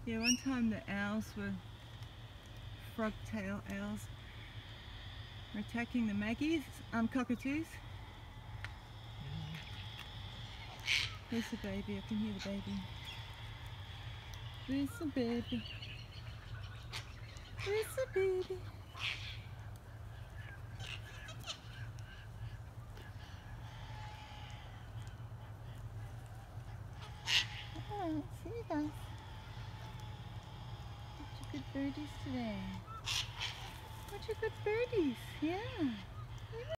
Yeah, one time the owls were, frog-tail owls, were attacking the maggies, cockatoos. There's the baby, I can hear the baby. There's the baby. There's the baby. Oh, see you guys. Bunch of good birdies today. Bunch of good birdies, yeah.